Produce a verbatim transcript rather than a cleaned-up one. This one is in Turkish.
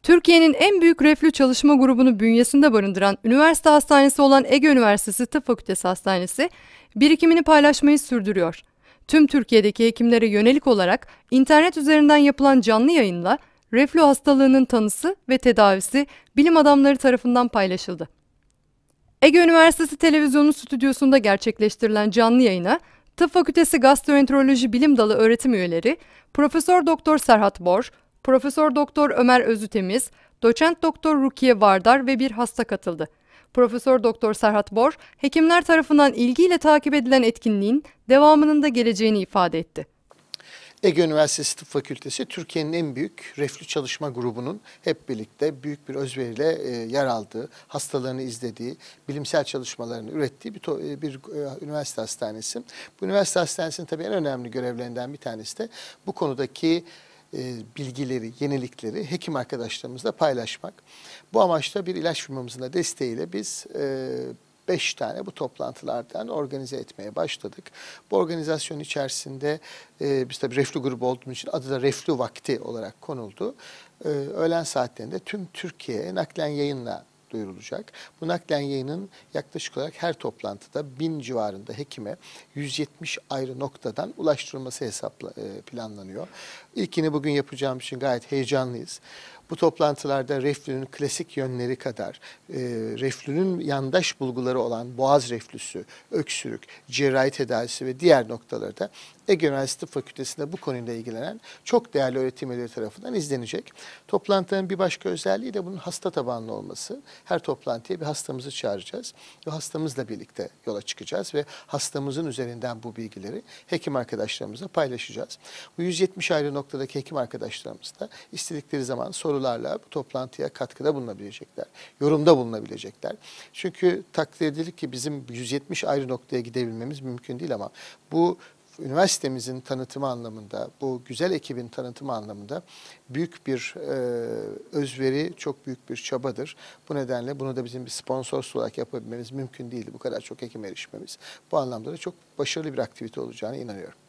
Türkiye'nin en büyük reflü çalışma grubunu bünyesinde barındıran üniversite hastanesi olan Ege Üniversitesi Tıp Fakültesi Hastanesi, birikimini paylaşmayı sürdürüyor. Tüm Türkiye'deki hekimlere yönelik olarak internet üzerinden yapılan canlı yayınla reflü hastalığının tanısı ve tedavisi bilim adamları tarafından paylaşıldı. Ege Üniversitesi Televizyonu stüdyosunda gerçekleştirilen canlı yayına Tıp Fakültesi Gastroenteroloji Bilim Dalı öğretim üyeleri Profesör Doktor Serhat Bor, Profesör Doktor Ömer Özütemiz, Doçent Doktor Rukiye Vardar ve bir hasta katıldı. Profesör Doktor Serhat Bor, hekimler tarafından ilgiyle takip edilen etkinliğin devamının da geleceğini ifade etti. Ege Üniversitesi Tıp Fakültesi, Türkiye'nin en büyük reflü çalışma grubunun hep birlikte büyük bir özveriyle e, yer aldığı, hastalarını izlediği, bilimsel çalışmalarını ürettiği bir, bir e, üniversite hastanesi. Bu üniversite hastanesinin tabii en önemli görevlerinden bir tanesi de bu konudaki e, bilgileri, yenilikleri hekim arkadaşlarımızla paylaşmak. Bu amaçla bir ilaç firmamızın da desteğiyle biz e, beş tane bu toplantılardan organize etmeye başladık. Bu organizasyon içerisinde e, biz tabii reflü grubu olduğumuz için adı da reflü vakti olarak konuldu. E, öğlen saatlerinde tüm Türkiye'ye naklen yayınla duyurulacak. Bu naklen yayının yaklaşık olarak her toplantıda bin civarında hekime yüz yetmiş ayrı noktadan ulaştırılması hesapla, e, planlanıyor. İlkini bugün yapacağım için gayet heyecanlıyız. Bu toplantılarda reflünün klasik yönleri kadar, e, reflünün yandaş bulguları olan boğaz reflüsü, öksürük, cerrahi tedavisi ve diğer noktaları da Ege Üniversitesi Fakültesi'nde bu konuyla ilgilenen çok değerli öğretim üyeleri tarafından izlenecek. Toplantının bir başka özelliği de bunun hasta tabanlı olması. Her toplantıya bir hastamızı çağıracağız ve hastamızla birlikte yola çıkacağız ve hastamızın üzerinden bu bilgileri hekim arkadaşlarımızla paylaşacağız. Bu yüz yetmiş ayrı noktadaki hekim arkadaşlarımız da istedikleri zaman sorularla bu toplantıya katkıda bulunabilecekler, yorumda bulunabilecekler. Çünkü takdir edilir ki bizim yüz yetmiş ayrı noktaya gidebilmemiz mümkün değil ama bu üniversitemizin tanıtımı anlamında, bu güzel ekibin tanıtımı anlamında büyük bir e, özveri, çok büyük bir çabadır. Bu nedenle bunu da bizim bir sponsor olarak yapabilmemiz mümkün değildi. Bu kadar çok hekim erişmemiz. Bu anlamda da çok başarılı bir aktivite olacağına inanıyorum.